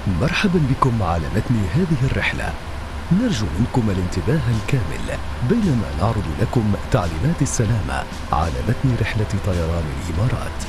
مرحبا بكم على متن هذه الرحلة. نرجو منكم الانتباه الكامل بينما نعرض لكم تعليمات السلامة على متن رحلة طيران الإمارات.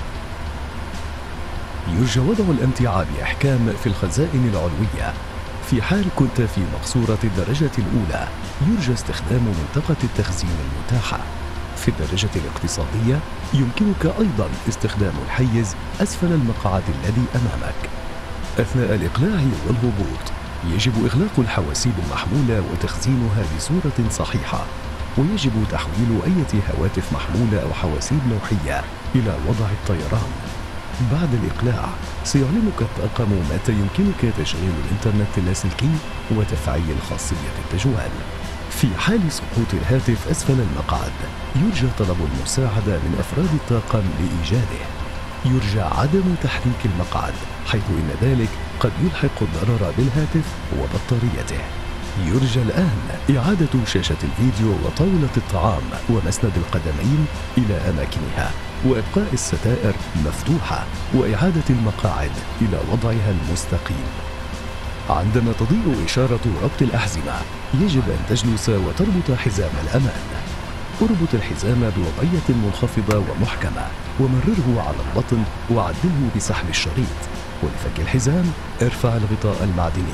يرجى وضع الأمتعة بإحكام في الخزائن العلوية. في حال كنت في مقصورة الدرجة الأولى يرجى استخدام منطقة التخزين المتاحة. في الدرجة الاقتصادية يمكنك أيضا استخدام الحيز أسفل المقعد الذي أمامك. أثناء الإقلاع والهبوط يجب إغلاق الحواسيب المحمولة وتخزينها بصورة صحيحة، ويجب تحويل أي هواتف محمولة أو حواسيب لوحية إلى وضع الطيران. بعد الإقلاع سيعلمك الطاقم متى يمكنك تشغيل الإنترنت اللاسلكي وتفعيل خاصية التجوال. في حال سقوط الهاتف أسفل المقعد يرجى طلب المساعدة من أفراد الطاقم لإيجاده. يرجى عدم تحريك المقعد حيث إن ذلك قد يلحق الضرر بالهاتف وبطاريته. يرجى الآن إعادة شاشة الفيديو وطاولة الطعام ومسند القدمين إلى أماكنها، وإبقاء الستائر مفتوحة، وإعادة المقاعد إلى وضعها المستقيم. عندما تضيء إشارة ربط الأحزمة يجب أن تجلس وتربط حزام الأمان. اربط الحزام بوضعية منخفضة ومحكمة ومرره على البطن وعدله بسحب الشريط، ولفك الحزام ارفع الغطاء المعدني.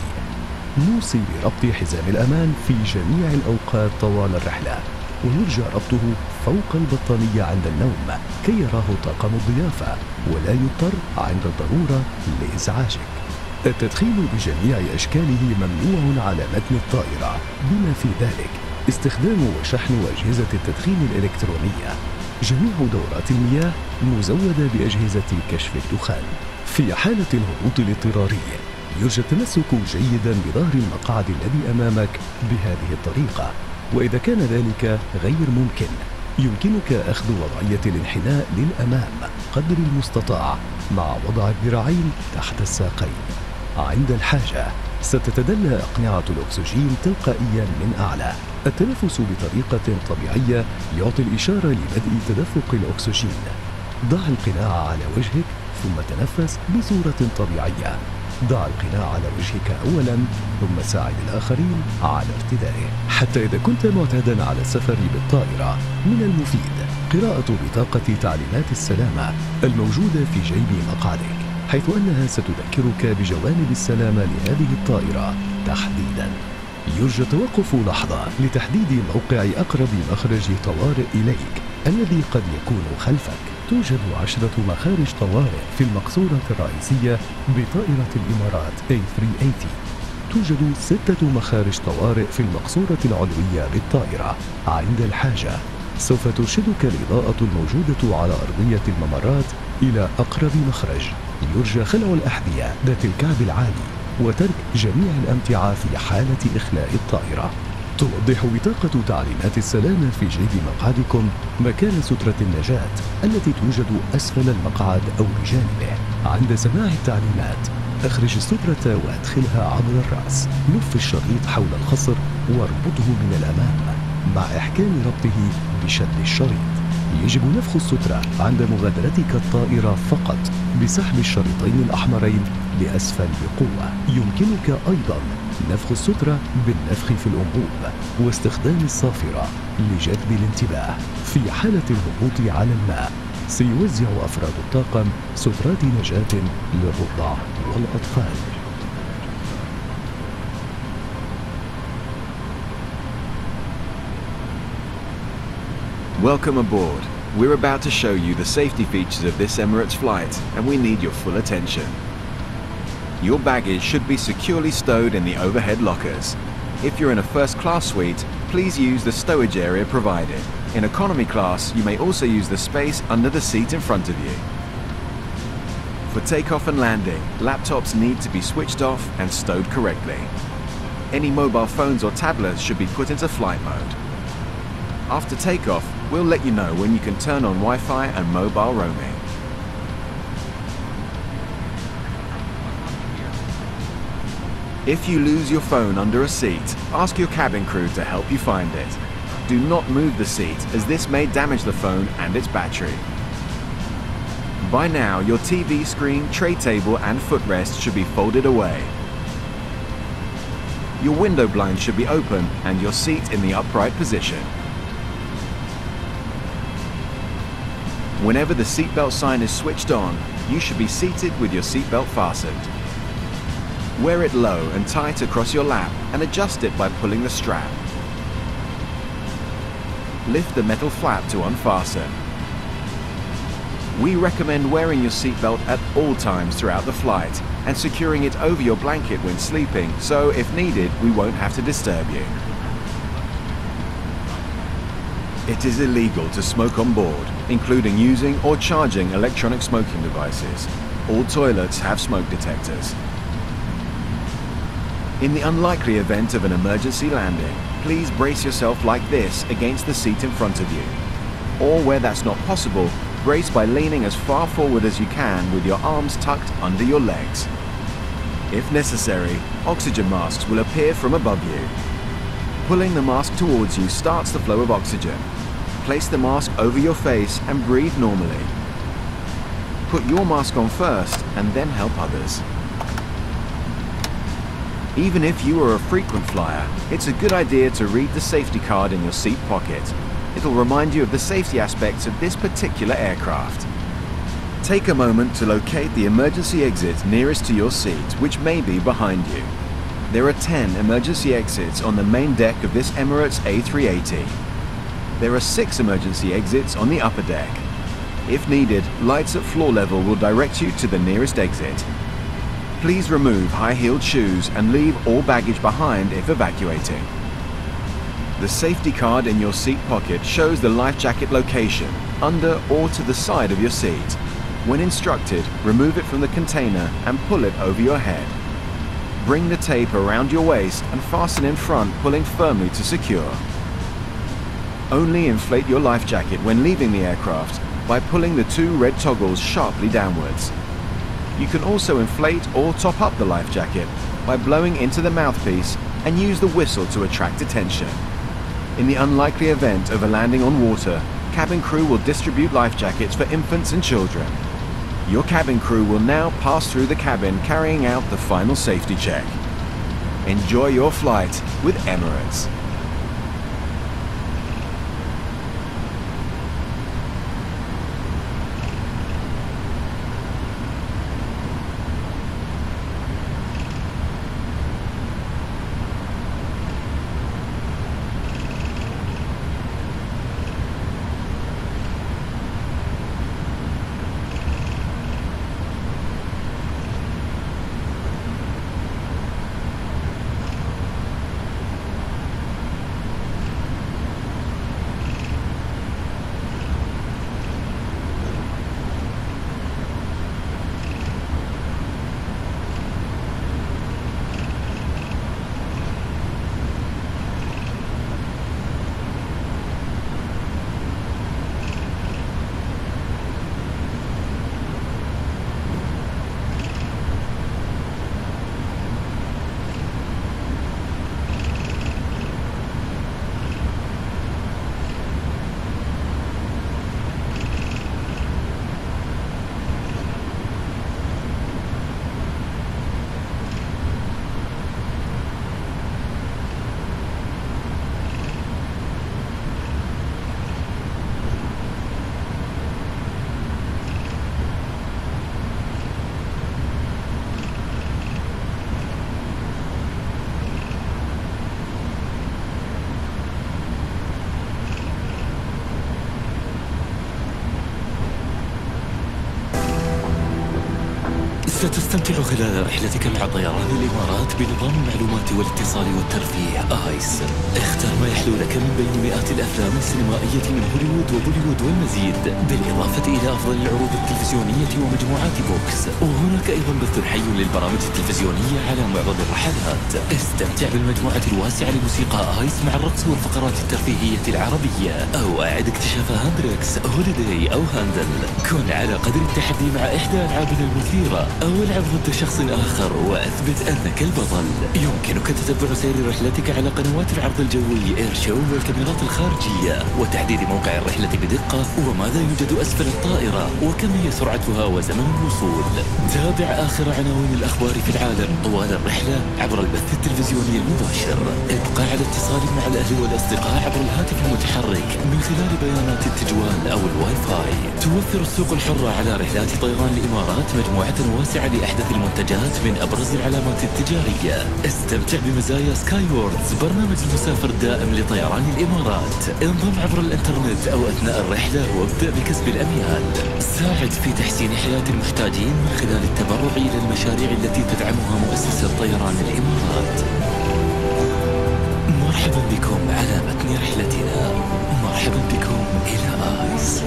نوصي بربط حزام الأمان في جميع الأوقات طوال الرحلة، ويرجى ربطه فوق البطانية عند النوم كي يراه طاقم الضيافة ولا يضطر عند الضرورة لإزعاجك. التدخين بجميع أشكاله ممنوع على متن الطائرة، بما في ذلك استخدام وشحن أجهزة التدخين الإلكترونية. جميع دورات المياه مزودة بأجهزة كشف الدخان. في حالة الهبوط الاضطراري يرجى التمسك جيدا بظهر المقعد الذي أمامك بهذه الطريقة، وإذا كان ذلك غير ممكن يمكنك أخذ وضعية الانحناء للأمام قدر المستطاع مع وضع الذراعين تحت الساقين. عند الحاجة ستتدلى أقنعة الأكسجين تلقائيا من أعلى. التنفس بطريقة طبيعية يعطي الإشارة لبدء تدفق الأكسجين. ضع القناع على وجهك ثم تنفس بصورة طبيعية. ضع القناع على وجهك أولا ثم ساعد الآخرين على ارتدائه. حتى إذا كنت معتادا على السفر بالطائرة من المفيد قراءة بطاقة تعليمات السلامة الموجودة في جيب مقعدك، حيث أنها ستذكرك بجوانب السلامة لهذه الطائرة تحديدا. يرجى التوقف لحظة لتحديد موقع أقرب مخرج طوارئ إليك الذي قد يكون خلفك. توجد 10 مخارج طوارئ في المقصورة الرئيسية بطائرة الإمارات A380. توجد 6 مخارج طوارئ في المقصورة العلوية بالطائرة. عند الحاجة سوف ترشدك الإضاءة الموجودة على أرضية الممرات إلى أقرب مخرج. يرجى خلع الأحذية ذات الكعب العالي وترك جميع الأمتعة في حالة إخلاء الطائرة. توضح بطاقة تعليمات السلامة في جيب مقعدكم مكان سترة النجاة التي توجد أسفل المقعد أو بجانبه. عند سماع التعليمات أخرج السترة وأدخلها عبر الرأس. لف الشريط حول الخصر واربطه من الأمام مع إحكام ربطه بشد الشريط. يجب نفخ السترة عند مغادرتك الطائرة فقط بسحب الشريطين الأحمرين لأسفل بقوة. يمكنك أيضا نفخ السترة بالنفخ في الأنبوب واستخدام الصافرة لجذب الانتباه. في حالة الهبوط على الماء سيوزع أفراد الطاقم سترات نجاة للرضع والأطفال. Welcome aboard. We're about to show you the safety features of this Emirates flight, and we need your full attention. Your baggage should be securely stowed in the overhead lockers. If you're in a first-class suite, please use the stowage area provided. In economy class, you may also use the space under the seat in front of you. For takeoff and landing, laptops need to be switched off and stowed correctly. Any mobile phones or tablets should be put into flight mode. After takeoff, we'll let you know when you can turn on Wi-Fi and mobile roaming. If you lose your phone under a seat, ask your cabin crew to help you find it. Do not move the seat as this may damage the phone and its battery. By now, your TV screen, tray table and footrest should be folded away. Your window blind should be open and your seat in the upright position. Whenever the seatbelt sign is switched on, you should be seated with your seatbelt fastened. Wear it low and tight across your lap and adjust it by pulling the strap. Lift the metal flap to unfasten. We recommend wearing your seatbelt at all times throughout the flight and securing it over your blanket when sleeping, so if needed, we won't have to disturb you. It is illegal to smoke on board, including using or charging electronic smoking devices. All toilets have smoke detectors. In the unlikely event of an emergency landing, please brace yourself like this against the seat in front of you. Or where that's not possible, brace by leaning as far forward as you can with your arms tucked under your legs. If necessary, oxygen masks will appear from above you. Pulling the mask towards you starts the flow of oxygen. Place the mask over your face and breathe normally. Put your mask on first and then help others. Even if you are a frequent flyer, it's a good idea to read the safety card in your seat pocket. It'll remind you of the safety aspects of this particular aircraft. Take a moment to locate the emergency exit nearest to your seat, which may be behind you. There are 10 emergency exits on the main deck of this Emirates A380. There are 6 emergency exits on the upper deck. If needed, lights at floor level will direct you to the nearest exit. Please remove high-heeled shoes and leave all baggage behind if evacuating. The safety card in your seat pocket shows the life jacket location, under or to the side of your seat. When instructed, remove it from the container and pull it over your head. Bring the tape around your waist and fasten in front, pulling firmly to secure. Only inflate your life jacket when leaving the aircraft by pulling the 2 red toggles sharply downwards. You can also inflate or top up the life jacket by blowing into the mouthpiece and use the whistle to attract attention. In the unlikely event of a landing on water, cabin crew will distribute life jackets for infants and children. Your cabin crew will now pass through the cabin carrying out the final safety check. Enjoy your flight with Emirates. ستستمتع خلال رحلتك مع طيران الإمارات بنظام المعلومات والاتصال والترفيه آيس. اختر ما يحلو لك من بين مئات الأفلام السينمائية من هوليوود وبوليوود والمزيد، بالإضافة إلى أفضل العروض التلفزيونية ومجموعات بوكس. وهناك أيضا بث حي للبرامج التلفزيونية على معظم الرحلات. استمتع بالمجموعة الواسعة لموسيقى آيس مع الرقص والفقرات الترفيهية العربية، أو أعد اكتشاف هاندريكس، هوليداي أو هاندل. كن على قدر التحدي مع إحدى ألعابنا المثيرة أو العب ضد شخص آخر وأثبت أنك البطل. يمكنك تتبع سير رحلتك على قنوات العرض الجوي اير شو والكاميرات الخارجية، وتحديد موقع الرحلة بدقة وماذا يوجد أسفل الطائرة وكم هي سرعتها وزمن الوصول. تابع آخر عناوين الأخبار في العالم طوال الرحلة عبر البث التلفزيوني المباشر. ابقى على اتصال مع الأهل والأصدقاء عبر الهاتف المتحرك من خلال بيانات التجوال أو الواي فاي. توفر السوق الحرة على رحلات طيران الإمارات مجموعة واسعة لأحدث المنتجات من أبرز العلامات التجارية. استمتع بمزايا سكاي ووردز، برنامج المسافر الدائم لطيران الإمارات. انضم عبر الإنترنت أو أثناء الرحلة وابدأ بكسب الأميال. ساعد في تحسين حياة المحتاجين من خلال التبرع إلى المشاريع التي تدعمها مؤسسة طيران الإمارات. مرحبا بكم على متن رحلتنا. مرحبا بكم إلى آيس.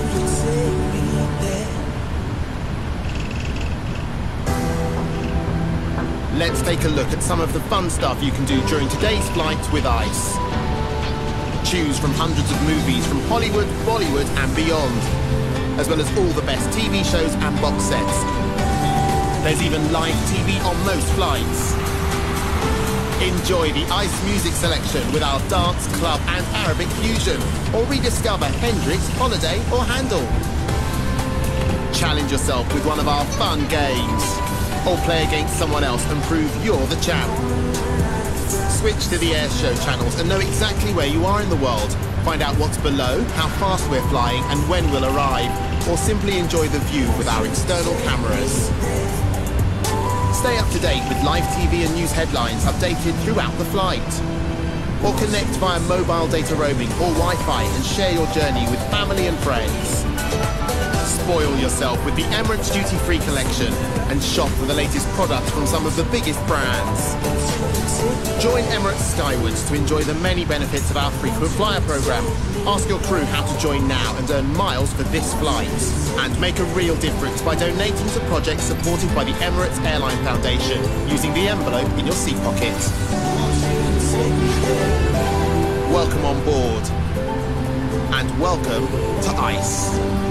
Let's take a look at some of the fun stuff you can do during today's flight with ICE. Choose from hundreds of movies from Hollywood, Bollywood and beyond, as well as all the best TV shows and box sets. There's even live TV on most flights. Enjoy the ICE music selection with our dance, club and Arabic fusion, or rediscover Hendrix, Holiday or Handel. Challenge yourself with one of our fun games, or play against someone else and prove you're the champ. Switch to the airshow channels and know exactly where you are in the world. Find out what's below, how fast we're flying and when we'll arrive, or simply enjoy the view with our external cameras. Stay up to date with live TV and news headlines updated throughout the flight. Or connect via mobile data roaming or Wi-Fi and share your journey with family and friends. Spoil yourself with the Emirates duty-free collection and shop for the latest products from some of the biggest brands. Join Emirates Skywards to enjoy the many benefits of our frequent flyer program. Ask your crew how to join now and earn miles for this flight. And make a real difference by donating to projects supported by the Emirates Airline Foundation using the envelope in your seat pocket. Welcome on board. And welcome to ICE.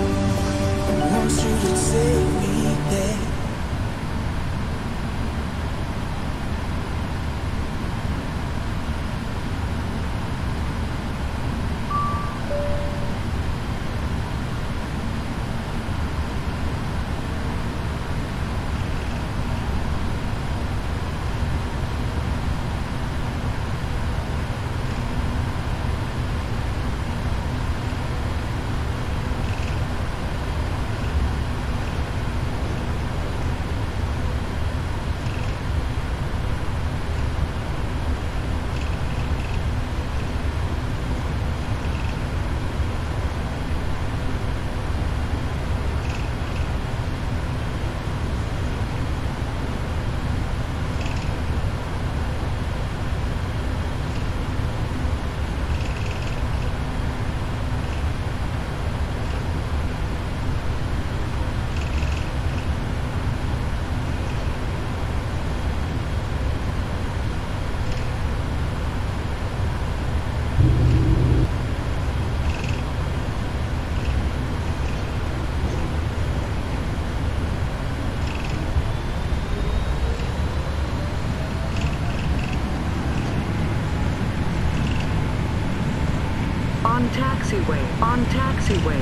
On taxiway, on taxiway.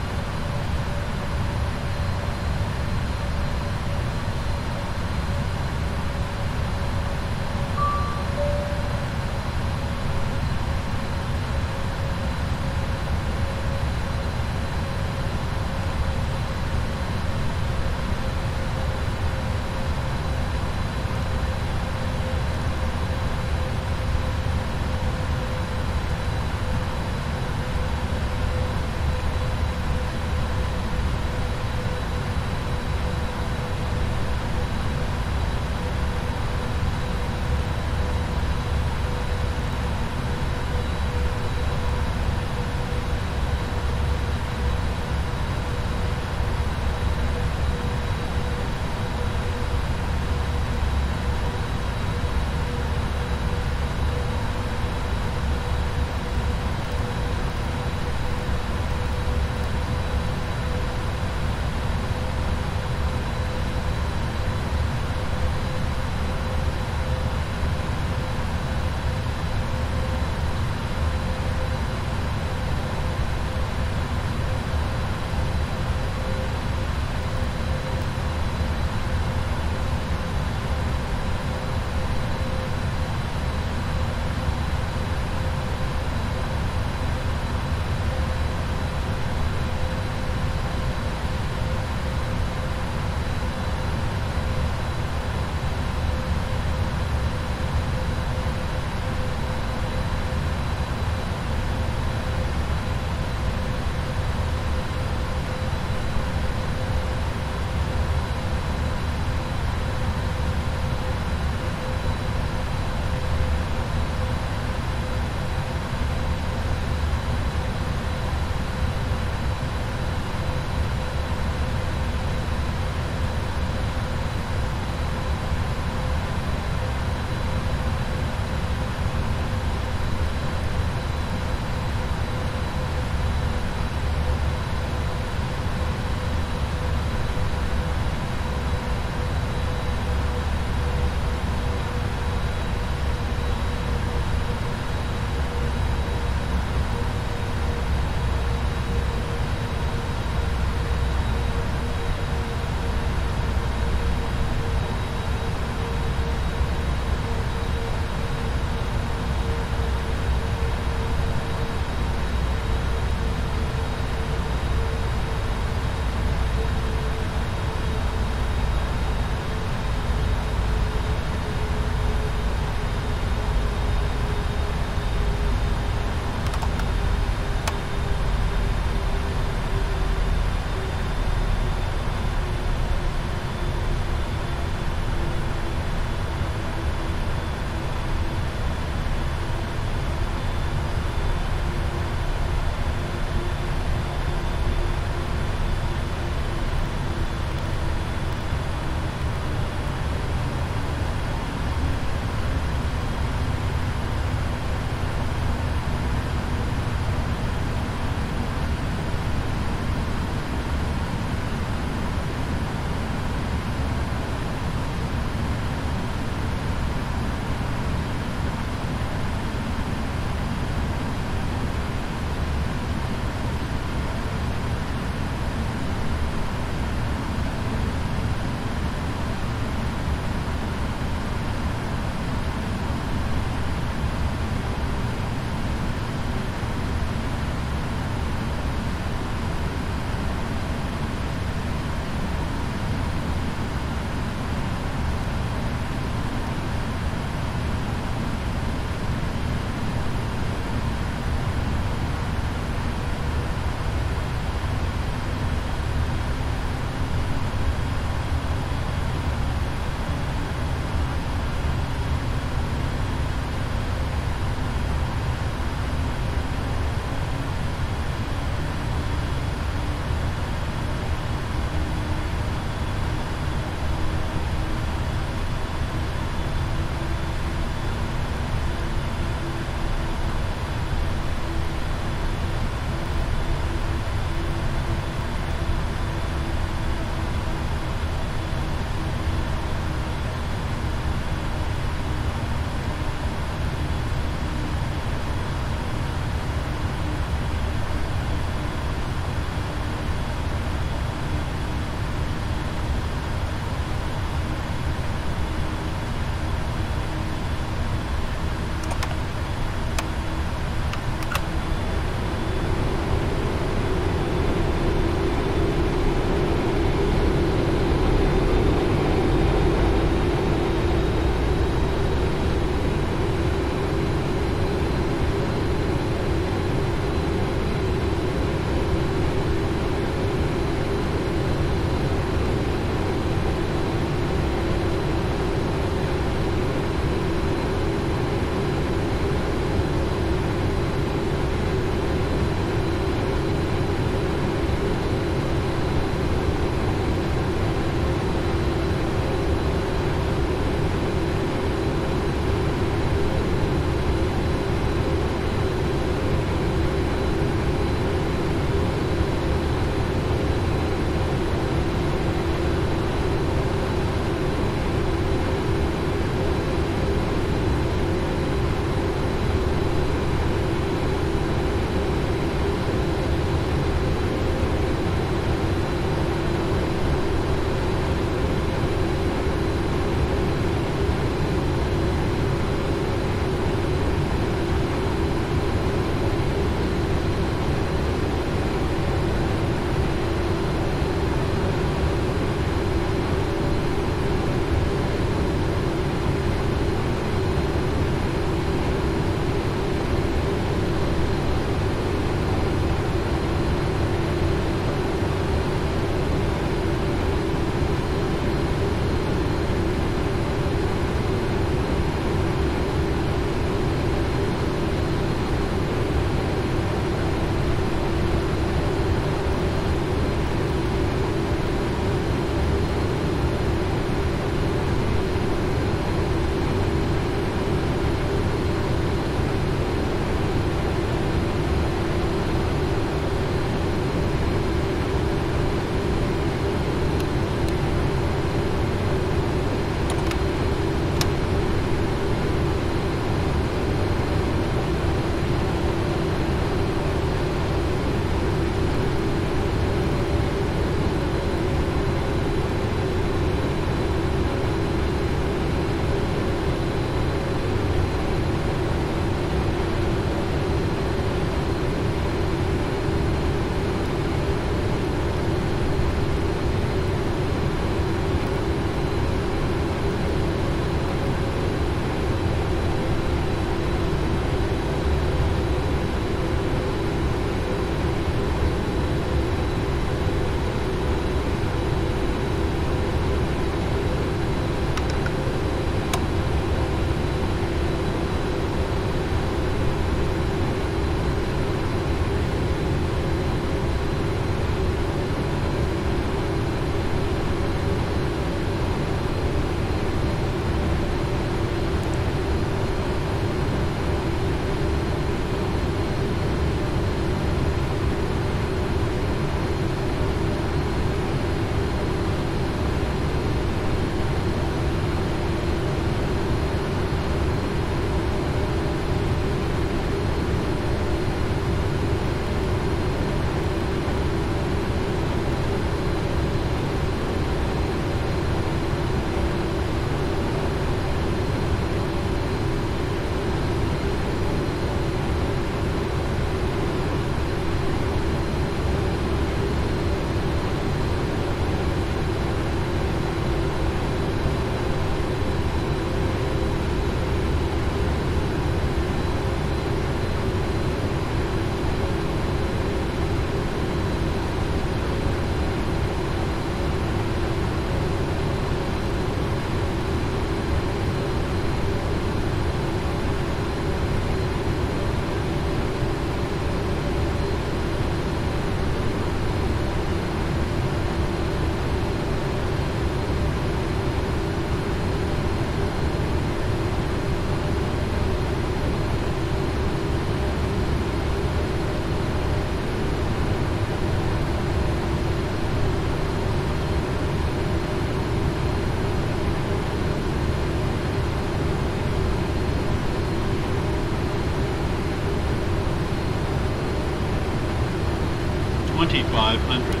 2500.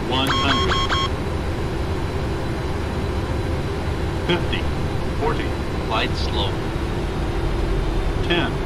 100. 50. 40. Glide slow. 10.